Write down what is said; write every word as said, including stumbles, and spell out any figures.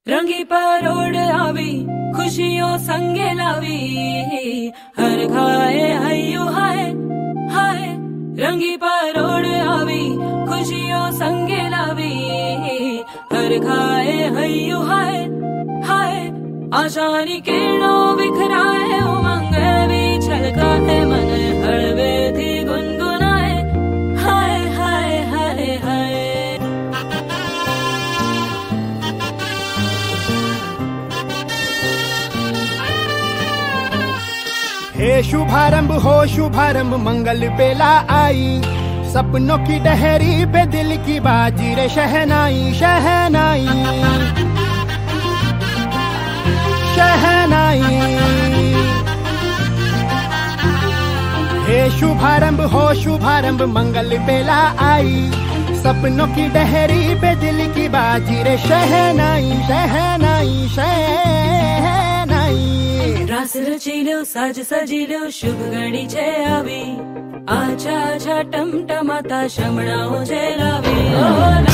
रंगी परोड़ आवी खुशियों संगे लावी हर खाए हयू हाय हाय रंगी परोड़ आवी खुशियों संगे लावी हर खाए हयू हाय हाय आशानी किरणों बिखराए उमंग भी छलकाए मन हड़वे थी गुनगुनाए हाय हाय हाय हाय हे शुभारंभ हो शुभारंभ मंगल बेला आई सपनों की डहरी पे दिल की बाजी रे शहनाई शहनाई शहनाई हे शुभारंभ हो शुभारंभ मंगल बेला आई सपनों की डहरी पे दिल की बाजी रे शहनाई शहनाई शहनाई रास रचीलो साज सजीलो शुभ घड़ी छे आवी आछा आछा टमटमाता शमणाओ जे लावी ओ